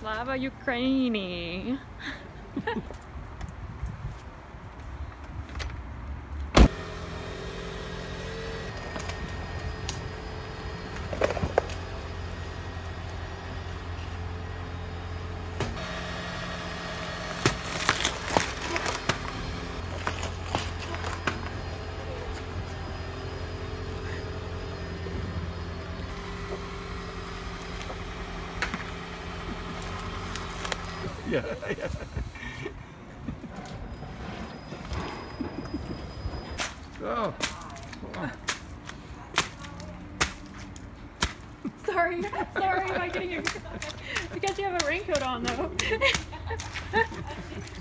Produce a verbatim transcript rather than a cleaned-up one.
Slava Ukraini. Yeah, yeah. Oh. Oh. Sorry, sorry, am I getting you? Because you have a raincoat on though.